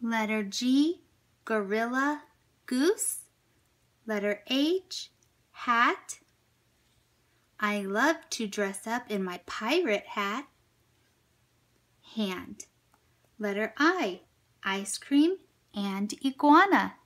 Letter G, gorilla, goose. Letter H, hat. I love to dress up in my pirate hat. Hand. Letter I, ice cream and iguana.